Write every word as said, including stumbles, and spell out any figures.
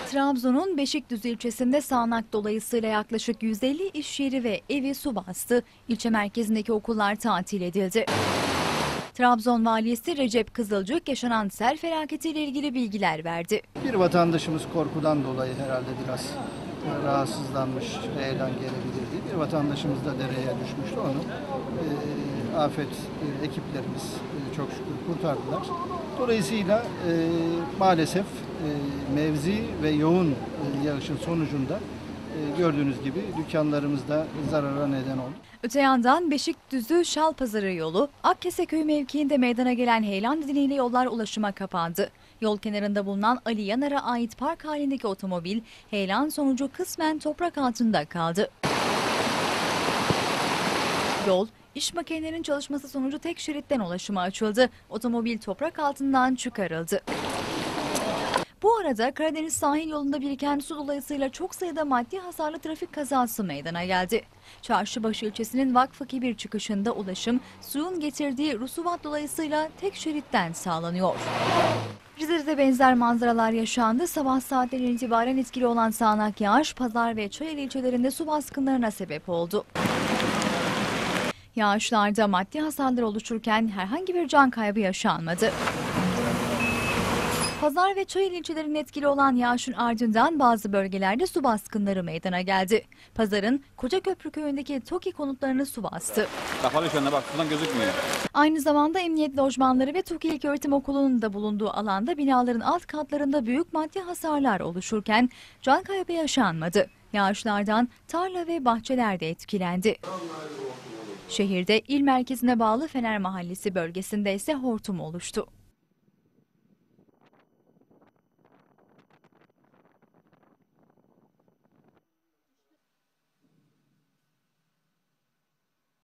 Trabzon'un Beşikdüzü ilçesinde sağanak dolayısıyla yaklaşık yüz elli iş yeri ve evi su bastı. İlçe merkezindeki okullar tatil edildi. Trabzon valisi Recep Kızılcık yaşanan sel felaketiyle ilgili bilgiler verdi. Bir vatandaşımız korkudan dolayı herhalde biraz rahatsızlanmış ve elden gelebilirdi. Bir vatandaşımız da dereye düşmüştü. Onu e, afet e, ekiplerimiz e, çok şükür kurtardılar. Dolayısıyla e, maalesef e, mevzi ve yoğun e, yağışın sonucunda e, gördüğünüz gibi dükkanlarımızda zarara neden oldu. Öte yandan Beşikdüzü Şalpazarı yolu, Akkeseköy mevkiinde meydana gelen heyelan nedeniyle yollar ulaşıma kapandı. Yol kenarında bulunan Ali Yanar'a ait park halindeki otomobil heyelan sonucu kısmen toprak altında kaldı. Yol, iş makinelerinin çalışması sonucu tek şeritten ulaşıma açıldı. Otomobil toprak altından çıkarıldı. Bu arada Karadeniz sahil yolunda biriken su dolayısıyla çok sayıda maddi hasarlı trafik kazası meydana geldi. Çarşıbaşı ilçesinin Vakfı Kebir çıkışında ulaşım suyun getirdiği rusuvat dolayısıyla tek şeritten sağlanıyor. Rize'de benzer manzaralar yaşandı. Sabah saatlerinden itibaren etkili olan sağanak yağış Pazar ve Çayeli ilçelerinde su baskınlarına sebep oldu. Yağışlarda maddi hasarlar oluşurken herhangi bir can kaybı yaşanmadı. Pazar ve Çayeli ilçelerinin etkili olan yağışın ardından bazı bölgelerde su baskınları meydana geldi. Pazarın Kocaköprü köyündeki TOKİ konutlarını su bastı. Kapalı şu anda, bak sudan gözükmüyor. Aynı zamanda emniyet lojmanları ve TOKİ İlköğretim Okulu'nun da bulunduğu alanda binaların alt katlarında büyük maddi hasarlar oluşurken can kaybı yaşanmadı. Yağışlardan tarla ve bahçeler de etkilendi. Şehirde il merkezine bağlı Fener Mahallesi bölgesinde ise hortum oluştu.